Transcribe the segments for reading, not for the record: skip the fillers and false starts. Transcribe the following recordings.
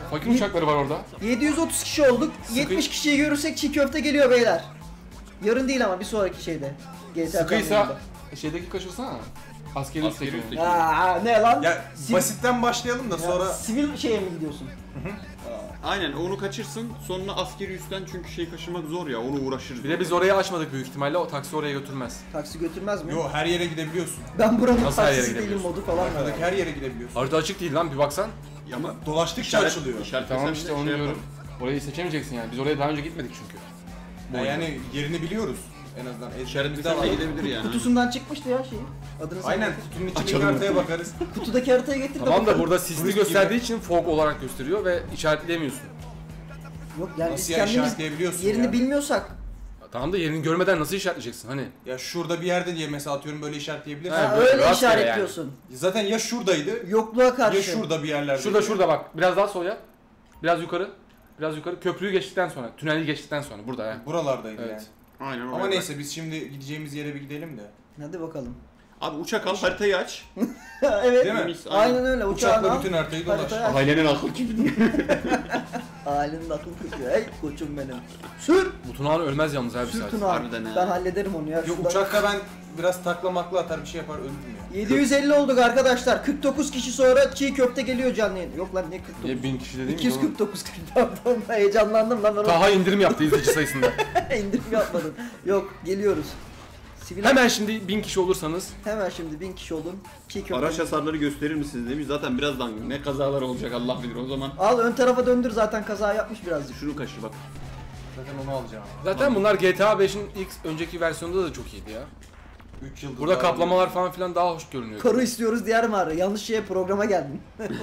Fakir uçakları var orada. 730 kişi olduk. 70 kişiyi görürsek çiğ köfte geliyor beyler. Yarın değil ama bir sonraki şeyde. Sıkıysa şeydeki kaçırsana. Askeri üstteki. Aa, ne lan? Ya basitten başlayalım da sonra... Sivil şeye mi gidiyorsun? Aynen onu kaçırsın sonra askeri üstten çünkü şey kaçırmak zor ya onu uğraşırız. Bir de biz orayı açmadık büyük ihtimalle o taksi oraya götürmez. Taksi götürmez mi? Yo her yere gidebiliyorsun. Ben buranın Nasıl her yere taksisi değilim gidebiliyorsun? modu falan var. Arkadaki her yere gidebiliyorsun. Harita açık değil lan bir baksan. Ama Dolaştıkça açılıyor. Tamam işte onu diyorum. Orayı seçemeyeceksin yani. Biz oraya daha önce gitmedik çünkü. Yani yerini biliyoruz en azından. İşaretlesen de gidebilir yani. Kutusundan çıkmıştı ya şeyi. Adını sen Aynen getir. kutunun içindeki Açalım. haritaya bakarız. Kutudaki haritayı getir de Tamam da bakalım. burada sisli Turist gösterdiği gibi. için fog olarak gösteriyor ve işaretleyemiyorsun. Yok yani Nasıl biz ya kendimiz işaretleyebiliyorsun yerini ya? bilmiyorsak. Tamam da yerini görmeden nasıl işaretleyeceksin hani? Ya şurada bir yerde diye mesela atıyorum böyle işaretleyebilirsin. Ha, Ha, böyle öyle rastgele işaretliyorsun. Zaten ya şuradaydı Yokluğa karşı. ya şurada bir yerlerde. Şurada bak. Biraz daha sol yap. Biraz yukarı. Biraz yukarı. Köprüyü geçtikten sonra, tüneli geçtikten sonra burada ya. Buralardaydı Evet. yani. Aynen Ama neyse biz şimdi gideceğimiz yere bir gidelim de. Hadi bakalım. Abi uçak al haritayı aç. Evet. Değil mi? Mis, Aynen öyle. Uçağını Uçakla al. bütün haritayı dolaş. Haritayı aç. Ailenin aklı gibi. Ailenin akıl kırıyor. Hey koçum benim. Sür. Bu Tunağan ölmez yalnız her bir Sür saat. Tuna. Harbiden ha. Ben hallederim onu ya. Yok Şurada- uçakta ben biraz takla makla atar bir şey yapar ölürüm ya. 750 olduk arkadaşlar. 49 kişi sonra çiğ köfte geliyor canlı yayın. Yok lan ne 49? Niye 1000 kişi dediğim 249 pardon heyecanlandım lan ben Taha indirim yaptı izleyici sayısında. indirim yapmadım. Yok geliyoruz. Sivil Hemen şimdi 1000 kişi olursanız Hemen şimdi 1000 kişi olun. Çiğ köfte. Araç hasarları gösterir misiniz demiş. Zaten birazdan ne kazalar olacak Allah bilir o zaman. Al ön tarafa döndür zaten kaza yapmış birazcık. Şunu kaçır bak. Zaten onu alacağım. zaten bunlar GTA 5'in ilk önceki versiyonunda da çok iyiydi ya. 3 yıldır Burada daha kaplamalar falan filan daha hoş görünüyor. Karı istiyoruz diğer mağara. Yanlış şeye programa geldin.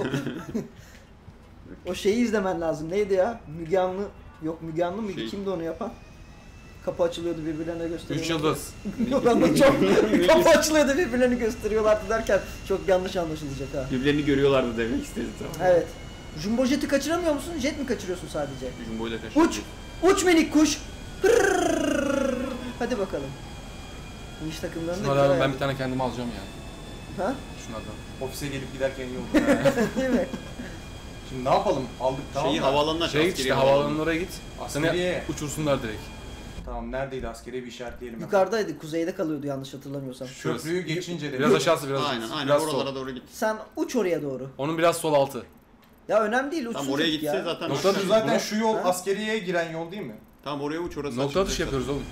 O şeyi izlemen lazım. Neydi ya? Müge Anlı. Yok Müge Anlı mıydı? Şey- Kimdi onu yapan? Kapı açılıyordu birbirlerine gösteriyorlardı. 3 yıldız. Yok lan çok kapı açılıyordu birbirlerini gösteriyorlardı derken çok yanlış anlaşılacak ha. Birbirlerini görüyorlardı demek istedi tamam. Evet. Jumbo jeti kaçıramıyor musun? Jet mi kaçırıyorsun sadece? Jumbo'yla kaçır. Uç! Uç minik kuş! Pırrrr. Hadi bakalım. İş takımlarında Şunlardan güzel ben yani. bir tane kendime alacağım ya. Ha? Şunlardan. Ofise gelip giderken iyi oldu. Değil mi? Şimdi ne yapalım? Aldık tamam Şeyi mı? havaalanına aç. Şeye git askeri işte havaalanına oraya git. Askeriye. Seni uçursunlar direkt. Tamam neredeydi askeriye bir işaretleyelim. hemen. Yukarıdaydı, kuzeyde kalıyordu yanlış hatırlamıyorsam. Şurası. Köprüyü geçince de. Biraz aşağısı biraz. Aynen aynen biraz oralara sol. doğru git. Sen uç oraya doğru. Onun biraz sol altı. Ya önemli değil, uçsuz Tam oraya uç gitse ya. zaten. Nokta Şu atışı- zaten buna- şu yol Ha? askeriyeye giren yol değil mi? Tam oraya uç orası. Nokta atış açılacak yapıyoruz oğlum.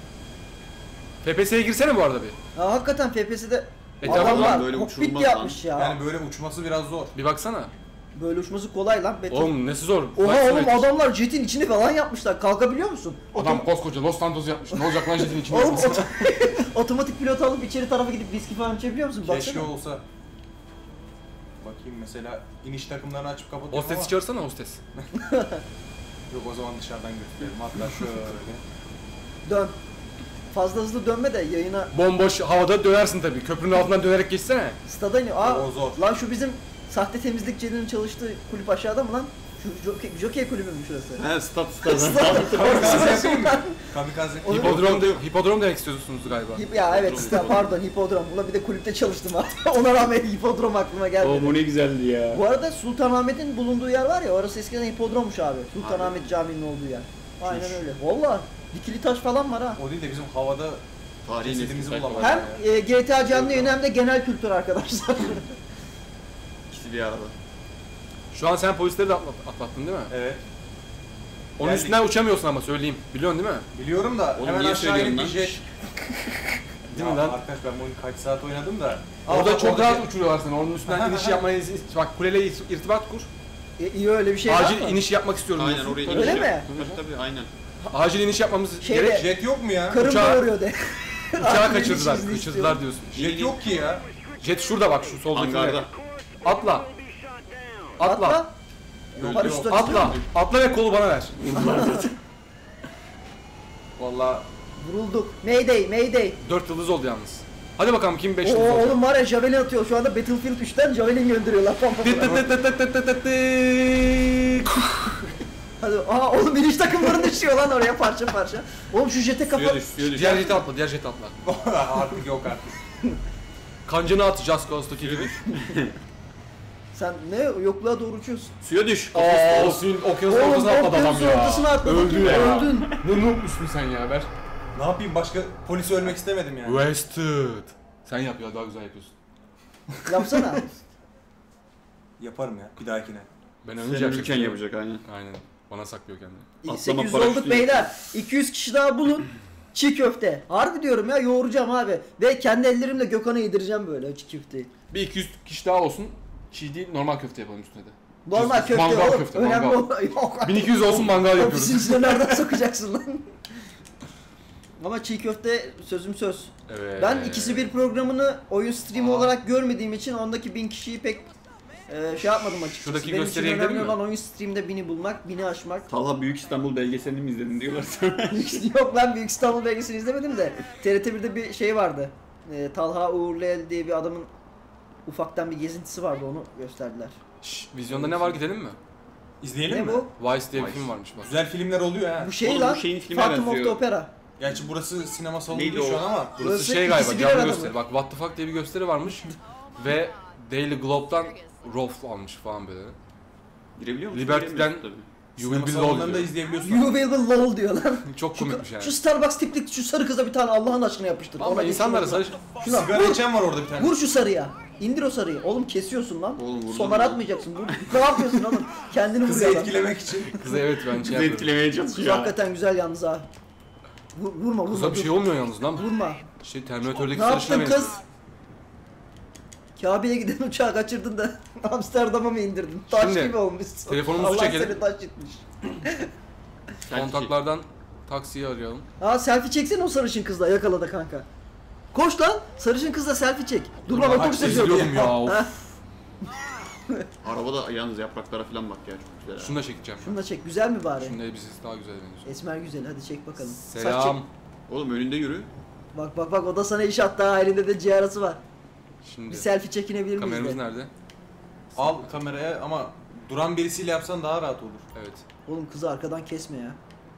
FPS'ye girsene bu arada bir. Ha, hakikaten FPS'de Etrafından adamlar böyle kokpit uçurulmaz yapmış ya. Yani böyle uçması biraz zor. Bir baksana. Böyle uçması kolay lan beton. Oğlum nesi zor. Oha Flight oğlum Simulator. adamlar jetin içini falan yapmışlar. Kalkabiliyor musun? Adam koskoca Los Santos yapmış. Ne olacak lan jetin içinde? Oğlum otomatik pilot alıp içeri tarafa gidip viski falan içebiliyor musun? Keşke Baksana. olsa. Bakayım mesela iniş takımlarını açıp kapatıyorum Hostesi ama. çağırsana hostes. Yok o zaman dışarıdan gösterelim. Hatta şöyle. Dön. Fazla hızlı dönme de yayına Bomboş havada dönersin tabii. Köprünün altından dönerek geçsene. stada iniyor. Aa, O zor. lan şu bizim sahte temizlikçinin çalıştığı kulüp aşağıda mı lan? Şu jockey kulübü mü şurası? He stat. Kamikaze yapayım mı? Kamikaze. Hipodrom demek istiyorsunuz galiba. Ya evet Hipodrom. pardon hipodrom. Ulan bir de kulüpte çalıştım ha. Ona rağmen hipodrom aklıma gelmedi. bu ne güzeldi ya. Bu arada Sultanahmet'in bulunduğu yer var ya, orası eskiden hipodrommuş abi. Sultanahmet Camii'nin olduğu yer. Aynen öyle. Valla dikili taş falan var ha. O değil de bizim havada Tarihin cesedimizi eski bulamadık. Hem Ya. GTA canlı yayın hem de genel kültür arkadaşlar. İkisi bir arada. Şu an sen polisleri de atlattın değil mi? Evet. Onun Geldik. üstünden uçamıyorsun ama söyleyeyim. Biliyorsun değil mi? Biliyorum da Oğlum hemen niye aşağı inip bir söylüyorsun lan? jet. Değil Ya mi lan? Arkadaş ben bu oyunu kaç saat oynadım da. Orada çok orada rahat uçuruyorlar seni. Onun üstünden iniş yapmaya bak kuleyle irtibat kur. İyi öyle bir şey var Acil mı? iniş yapmak istiyorum Aynen diyorsun. oraya Öyle iniş mi? yap. Tabii aynen. Acil iniş yapmamız Şeyde- gerek. Jet yok mu ya? Karım Uçağı- doğuruyor de. Uçağı Acil kaçırdılar. iniş izni Kaçırdılar diyorsun. Jet yok ki ya. Jet şurada bak şu soldaki. Hangarda. Atla. Atla. Atla. Yok Paraşütle yok. Atla. Atla ve kolu bana ver. Valla Vurulduk. Mayday, Mayday. 4 yıldız oldu yalnız. Hadi bakalım kim 5 Oo, yıldız olacak. oğlum var ya Javelin atıyor şu anda Battlefield 3'ten Javelin gönderiyorlar. Pam pam pam. Hadi aha oğlum iniş takımları düşüyor lan oraya parça parça. Oğlum şu jete kafa... Suya düş, suya düş. Diğer jeti atla, diğer jeti atla. artık yok artık. Kancını at Just Cause'daki gibi. Sen ne yokluğa doğru uçuyorsun. Suya düş. Aa, suyun okyanus Oğlum ortasına atladı adam okyanusun ortasına ya. atladı. Öldü ya. Öldün. Ne noob'musun sen ya, ver. Ne yapayım, başka polisi ölmek istemedim yani. Wasted. Sen yap ya, daha güzel yapıyorsun. Yapsana. Yaparım ya bir dahakine. Ben Sen önce ölürken yapacak aynen. Aynen. Bana saklıyor kendini. Atlama 800 paraşütü olduk beyler. 200 kişi daha bulun. Çiğ köfte. Harbi diyorum ya, yoğuracağım abi. Ve kendi ellerimle Gökhan'a yedireceğim böyle o çiğ köfteyi. Bir 200 kişi daha olsun. Çiğ değil, normal köfte yapalım üstüne de. Normal köfte Mangal oğlum. köfte, Önemli mangal. olan yok. 1200 olsun, mangal yapıyoruz. Ofisin içine nereden sokacaksın lan? Ama çiğ köfte sözüm söz. Evet. Ben ikisi bir programını oyun stream'i Aa. olarak görmediğim için ondaki 1000 kişiyi pek şey yapmadım açıkçası. Şuradaki Benim için gösteriye önemli gidelim mi? olan oyun stream'de 1000'i bulmak, 1000'i aşmak. Talha Büyük İstanbul belgeselini mi izledin diyorlar sana. Yok lan, Büyük İstanbul belgesini izlemedim de TRT1'de bir şey vardı. Talha Uğurluel diye bir adamın ufaktan bir gezintisi vardı, onu gösterdiler. Şşş, vizyonda ne var, gidelim mi? İzleyelim Ne mi? bu? Vice diye bir Vice. film varmış bak. Güzel filmler oluyor ha. Bu şey Oğlum, lan. bu şeyin filme Phantom of the benziyor. Opera. Gerçi burası sinema salonu Neydi değil şu o? an ama. Burası Burası şey galiba, ikisi bir canlı arada gösteri. mı? Bak What the Fuck diye bir gösteri varmış. Ve Daily Globe'dan Rolf almış falan böyle. Girebiliyor musun? Liberty'den Giremiyorsun tabii. You will Sinema be low salonlarında diyor. izleyebiliyorsun. You will be lol diyor lan. Çok komikmiş yani. Şu Starbucks tipli şu sarı kıza bir tane Allah'ın aşkına yapıştır. Ama Ona insanlara geçsin. sarı... Şuna Sigara vur, içen var orada bir tane. vur şu sarıya. İndir o sarıyı. Oğlum kesiyorsun lan. Oğlum vurdun Sonar mu? atmayacaksın. Vur. Ne yapıyorsun oğlum? Kendini Kızı vuruyor lan. etkilemek için. Kızı evet ben şey Bizi yapıyorum. etkilemeye Kız çalışıyor. hakikaten güzel yalnız ha. Vurma vurma. Kıza bir dur. şey olmuyor yalnız lan. Vurma. Şey Terminator'daki Ne sarışına yaptın benziyor. kız? Kabe'ye giden uçağı kaçırdın da Amsterdam'a mı indirdin? Taş Şimdi, gibi olmuşsun. telefonumuzu Allah çekelim. seni taş etmiş. Kontaklardan taksiyi arayalım. Aa selfie çeksene o sarışın kızla, yakaladı kanka. Koş lan, sarışın kızla selfie çek. Dur lan, otobüs ediyor. İzliyordum ya. Of. Arabada yalnız yapraklara falan bak ya, çok güzel. Şunu da çekeceğim. Şunu da çek, güzel mi bari? Şimdi elbisesi daha güzel benziyor. Esmer güzel, hadi çek bakalım. Saç Selam. çek. Oğlum önünde yürü. Bak bak bak, o da sana iş attı ha, elinde de ciğerası var. Şimdi Bir selfie çekinebilir miyiz kameramız de? nerede? Al kameraya ama duran birisiyle yapsan daha rahat olur. Evet. Oğlum kızı arkadan kesme ya.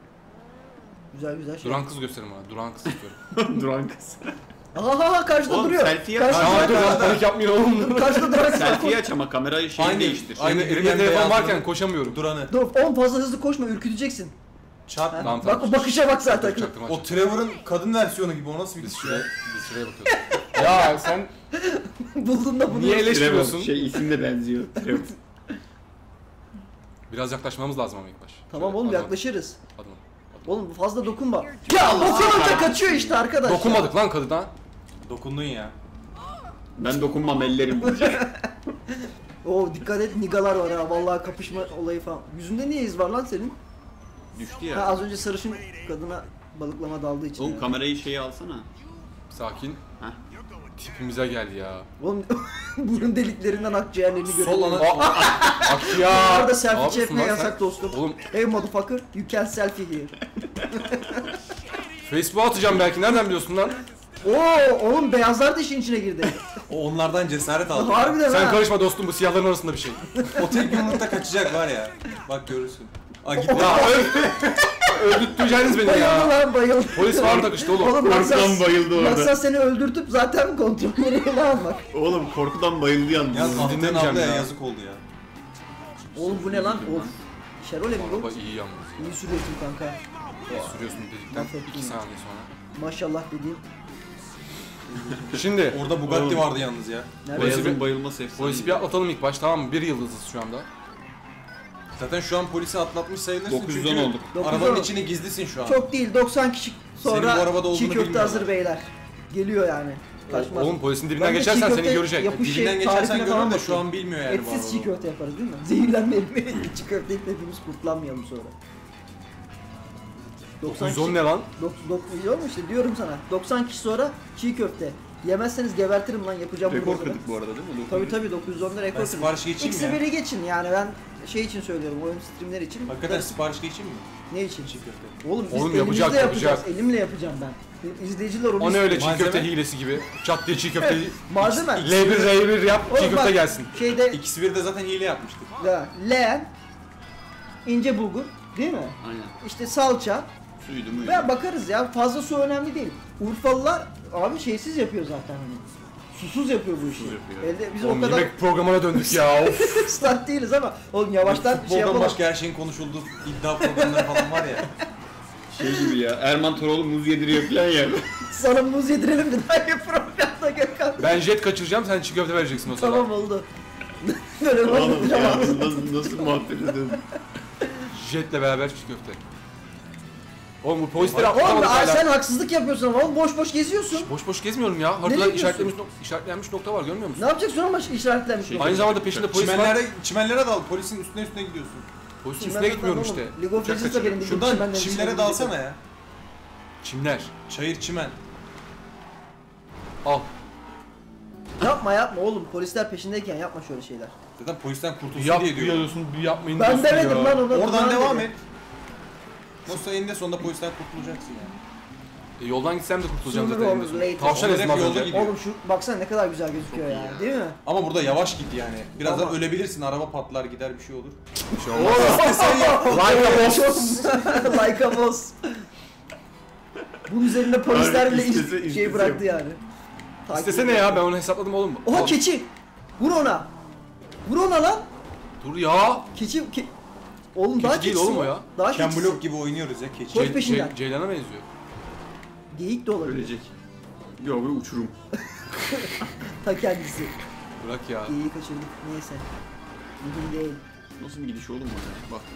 Güzel güzel şey. Duran kız gösterin bana. Duran kız istiyorum. Duran kız. Aha karşıda Oğlum, duruyor. selfie yap. Karşıda Aa dur duruyor. lan, panik yapmayın oğlum. Karşıda duran kız var. Selfie aç ama kamerayı şeyi Aynı- değiştir. aynı- Elimde yürüyen telefon beyaz varken duran- koşamıyorum. Duranı. Dur oğlum, fazla hızlı koşma, ürküteceksin. Çarpma. Tamam, Bak o bakışa bak zaten. Çaktım, O Trevor'ın kadın versiyonu gibi, o nasıl bir Biz diş şuraya, ya? biz şuraya bakıyoruz. Ya sen Buldun da bunu. niye Trevor, eleştiriyorsun? şey isim de benziyor. Trevor. Biraz yaklaşmamız lazım ama ilk baş. Tamam Şöyle oğlum, adım, yaklaşırız. adım. Oğlum fazla dokunma. Ya dokununca kaçıyor işte arkadaş. ya. Dokunmadık lan kadına. Dokundun ya. Ben dokunmam, ellerim. Oo dikkat et, nigalar var ha, vallahi kapışma olayı falan. Yüzünde niye iz var lan senin? Düştü Ha, ya. az önce sarışın kadına balıklama daldığı için. Oğlum ya. kamerayı şeye alsana. Sakin. Heh. Tipimize geldi ya. Oğlum burun deliklerinden akciğerlerini Sol görüyorum. ana... Bak ya. Orada Ne selfie yapıyorsun çekmeye lan sen? yasak dostum. Oğlum Hey motherfucker, you can selfie here. Facebook'a atacağım belki. Nereden biliyorsun lan? Oo oğlum, beyazlar da işin içine girdi. O onlardan cesaret aldı. Harbiden Sen ha. karışma dostum, bu siyahların arasında bir şey. O tek yumrukta kaçacak var ya. Bak görürsün. Aa gitti. Ya öldürteceğiniz beni Bayıldı ya. lan, bayıldı. Polis falan takıştı oğlum. Oğlum Korkudan bayıldı orada. maksat seni öldürtüp zaten kontrolleri ele almak. Oğlum korkudan bayıldı yalnız. Ya Ahmet'in dinlemeyeceğim ablaya ya. yazık oldu ya. Oğlum bu ne lan? Of. Şerole mi Araba bu? iyi yalnız. İyi sürüyorsun kanka. Sürüyorsun dedikten Mahvettin 2 ya. saniye sonra. Maşallah dediğim. Şimdi Orada Bugatti Oğlum. vardı yalnız ya. Nerede? Polisi Beyazın bir- bayılması efsane. polisi bir atlatalım ilk baş, tamam mı? 1 yıldızız şu anda. Zaten şu an polisi atlatmış sayılırsın 910 çünkü olduk. 910. arabanın içine gizlisin şu an. Çok değil, 90 kişi Senin bu sonra arabada olduğunu çiğ köfte bilmiyorlar. hazır beyler. Geliyor yani. Kaçmaz. Oğlum polisin dibinden Ben de geçersen çiğ seni köfte görecek. yapış- Dibinden şey, geçersen tarifine görür falan de şu bakıyorum. an bilmiyor yani. bu Etsiz çiğ arabada. köfte yaparız değil mi? Zehirlenmeyelim, çiğ köfte hepimiz kurtlanmayalım sonra. 90 910 ne lan? Yok mu işte, diyorum sana. 90 kişi sonra çiğ köfte. Yemezseniz gebertirim lan, yapacağım bunu. Rekor burada. kırdık bu arada değil mi? Tabii tabii, 910'da rekor Ben kırdık. sipariş geçeyim İkisi mi ya? biri geçin yani, ben şey için söylüyorum, oyun streamler için. Hakikaten sipariş geçeyim mi? Ne için? Çiğ köfte. Oğlum biz Oğlum elimizle yapacak, yapacağız. yapacak. Elimle yapacağım ben. İzleyiciler onu O ne öyle çiğ Malzeme? köfte hilesi gibi. Çat diye çiğ köfteyi Malzeme. L1 R1 yap, çiğ Oğlum köfte bak, gelsin. Şeyde İkisi bir de zaten hile yapmıştık. leğen, ince bulgur değil mi? Aynen. İşte salça. Suydu muydu? Ve bakarız ya, fazla su önemli değil. Urfalılar abi şeysiz yapıyor zaten hani. Susuz yapıyor bu işi. Susuz yapıyor. Elde biz Oğlum o kadar yemek programına döndük ya. Of. start değiliz ama oğlum yavaştan şey Futboldan yapalım. başka her şeyin konuşulduğu iddia programları falan var ya. Şey gibi ya, Erman Toroğlu muz yediriyor falan ya. Sana muz yedirelim bir dahaki programda Gökhan. Ben jet kaçıracağım, sen çiğ köfte vereceksin o sırada. Tamam oldu. Böyle Oğlum bakacağım ya, ağzına. nasıl muhabbet ediyorsun? Jetle beraber çiğ köfte. Oğlum bu polisleri Oğlum atlamadık hala. sen haksızlık yapıyorsun ama oğlum boş boş geziyorsun. Boş boş gezmiyorum ya. Haritada gidiyorsun? işaretlenmiş nokta var, görmüyor musun? Ne yapacaksın oğlum başka işaretlenmiş? Şey- Aynı zamanda peşinde polis var. Çimenlere dal. Polisin üstüne gidiyorsun. Polisin üstüne gitmiyorum işte. League of Legends'da benim bildiğim Şuradan çimenlerin çimlere içine dalsana ya. Çimler. Çayır çimen. Al. Yapma oğlum polisler peşindeyken yapma şöyle şeyler. Zaten polisten kurtulsun Yap diye diyor. diyorsun, bir yapmayın Ben diyorsun demedim ya. lan onu. Oradan Kurban devam dedi. et. Nasılsa eninde sonunda polisten kurtulacaksın yani. Yoldan gitsem de kurtulacağım Sooner zaten. or eninde sonunda. later. Tavşan Onlar ezdim hep az yolda önce. gidiyor. Oğlum şu baksana ne kadar güzel gözüküyor ya. Değil mi? Ama burada yavaş git yani. Birazdan Ama- ölebilirsin, araba patlar gider bir şey olur. Bir şey olmaz. Like a boss. Like a boss. Bunun üzerinde polisler bile İstese- şey bıraktı yani. Takip İstesene ediyor. ya, ben onu hesapladım oğlum. Oha Al. keçi. Vur ona. Vur ona lan. Dur ya. Keçi. Oğlum daha Keçi değil keçisi oğlum o var. ya. Daha Ken keçisi. Block gibi oynuyoruz ya keçi. Koş peşinden. Ceylan'a benziyor. Geyik de olabilir. Ölecek. Yok bu uçurum. Ta kendisi. Bırak ya. Geyiği kaçırdık. Neyse. Mühim değil. Nasıl bir gidiş oğlum bu ya? Bak.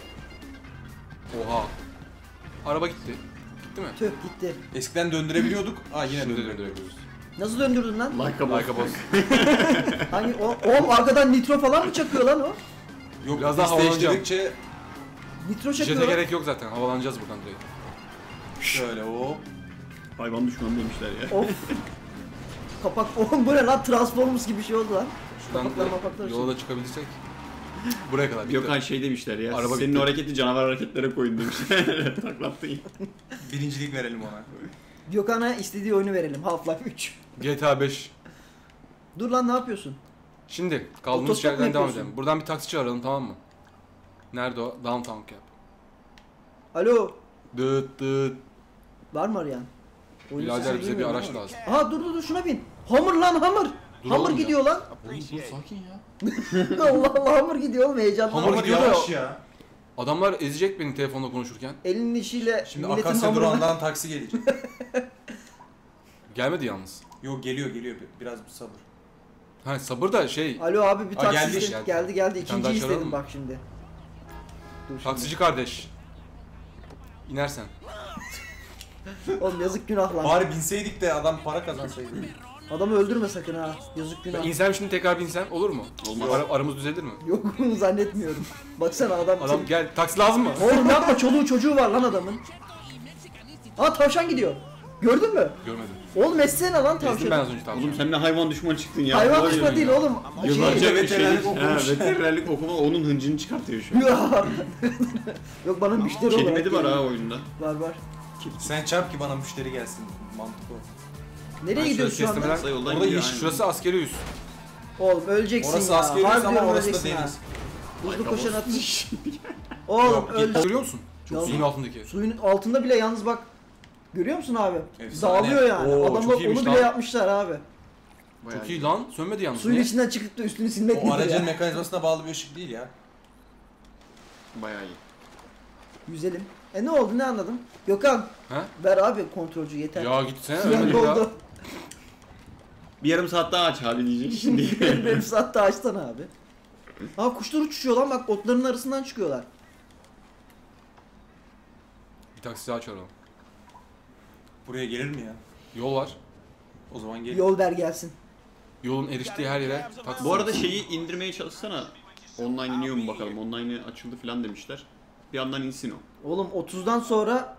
Oha. Araba gitti. Gitti mi? Tüh gitti. Eskiden döndürebiliyorduk. Yine Şimdi döndürebiliyoruz. döndürebiliyoruz. Nasıl döndürdün lan? Like a boss. Like a boss. Hangi oğlum arkadan nitro falan mı çakıyor lan o? Yok Biraz daha isteştirdikçe Nitro çakıyor Jete lan. gerek yok zaten. Havalanacağız buradan direkt. şöyle o. Hayvan düşmanı demişler ya. Of. Kapak oğlum bu ne lan Transformers gibi bir şey oldu lan. Şuradan Kapaklar, da mapaklar yola da çıkabilirsek. Buraya kadar. bitti. Gökhan şey demişler ya. Araba senin bitti. o hareketi canavar hareketlere koyun demişler. Taklattın ya. Birincilik verelim ona. Gökhan'a istediği oyunu verelim. Half-Life 3. GTA 5. Dur lan ne yapıyorsun? Şimdi kaldığımız Otostop mu yerden devam yapıyorsun? edelim. Buradan bir taksi çağıralım, tamam mı? Nerede o? Downtown Cap. Alo. Dıt dıt. Var mı arayan? Oyun Birader sesini bize bir duymuyorum araç ama. lazım. Aha dur şuna bin. Hammer lan hammer. Dur Hammer oğlum ya. gidiyor lan. Oğlum dur sakin ya. Allah Allah hammer gidiyor oğlum heyecanlı. Hammer Ama gidiyor da- yavaş ya. Adamlar ezecek beni telefonda konuşurken. Elinin işiyle Şimdi milletin Akasya hamurunu. durağından taksi gelecek. Gelmedi yalnız. Yok geliyor. Biraz bir sabır. Ha sabır da şey. Alo abi bir Aa, taksi geldi istedim. işte. Geldi Bir tane İkinciyi daha çağıralım istedim mı? bak şimdi. Dur şimdi. Taksici kardeş. İnersen. Oğlum yazık günah lan. Bari binseydik de adam para kazansaydı. Adamı öldürme sakın ha. Yazık Ben günah. insem şimdi tekrar binsem olur mu? Olmaz. Aramız düzelir mi? Yok bunu zannetmiyorum. Baksana adam. Adam gel, taksi lazım mı? Oğlum yapma çoluğu çocuğu var lan adamın. Aa tavşan gidiyor. Gördün mü? Görmedim. Oğlum essene lan Ezdim ben tavşanı. az önce tavşanı. Oğlum sen ne hayvan düşmanı çıktın ya. Hayvan Vay düşmanı ya. değil oğlum. Yıllarca Şey, veterinerlik şey, okumuş. veterinerlik okuma onun hıncını çıkartıyor şu an. Ya. Yok bana müşteri olarak. Kelimedi var geliyor. ha oyunda. Var. Sen çarp ki bana müşteri gelsin. Mantık o. Nereye Ben gidiyorsun şu şöyle anda? kestirmeden- Yoldan Orada gidiyor, yeşil- aynen. Şurası askeri üs. Oğlum öleceksin Orası ya. askeri Harbi ama diyorum, orası da öleceksin ha. deniz. Hızlı koşan atış. Oğlum Yok, öldü. Görüyor musun? Ya- Suyun altındaki. Suyun altında bile yalnız bak. Görüyor musun abi? Efsane. Dağılıyor yani. Oo, Adamlar çok iyiymiş onu lan. bile yapmışlar abi. Bayağı Çok iyi lan. Sönmedi yalnız. Suyun Niye? içinden çıkıp da üstünü silmek O nedir aracın ya? mekanizmasına bağlı bir ışık değil ya. Bayağı iyi. Yüzelim. Ne oldu ne anladın? Gökhan Ha? ver abi kontrolcü yeter. Ya gitsene. Süren ölmedik ya. doldu. Bir yarım saat daha aç hali diyecek şimdi. Benim saatte açsana abi. Aa kuşlar uçuşuyor lan bak otların arasından çıkıyorlar. Bir taksi daha çağıralım. Buraya gelir mi ya? Yol var. O zaman gelir. Yol ver gelsin. Yolun eriştiği her yere taksi. Bu arada şeyi indirmeye çalışsana. Online iniyor mu bakalım. Online açıldı falan demişler. Bir yandan insin o. Oğlum 30'dan sonra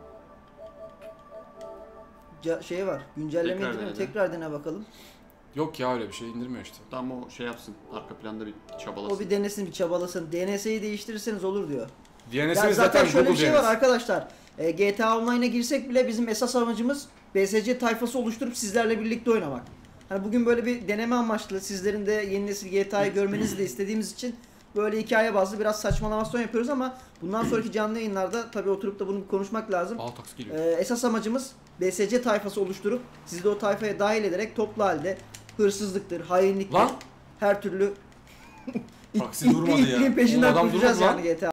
şey var. Güncelleme Tekrar değil mi? dene. Tekrar dene bakalım. Yok ya öyle bir şey indirmiyor işte. Tam o şey yapsın. Arka planda bir çabalasın. O bir denesin bir çabalasın. DNS'yi değiştirirseniz olur diyor. Ya DNS'imiz zaten şöyle Google bir şey var DNS. arkadaşlar. GTA Online'a girsek bile bizim esas amacımız BSC tayfası oluşturup sizlerle birlikte oynamak. Hani bugün böyle bir deneme amaçlı sizlerin de yeni nesil GTA'yı görmenizi de istediğimiz için böyle hikaye bazlı biraz saçmalamasyon yapıyoruz ama bundan sonraki canlı yayınlarda tabii oturup da bunu konuşmak lazım. Aa taksi geliyor. Esas amacımız BSC tayfası oluşturup sizi de o tayfaya dahil ederek toplu halde hırsızlıktır, hainliktir, Lan! her türlü Taksi durmadı ya. itliğin peşinden Adam koşacağız durmadı lan. yani GTA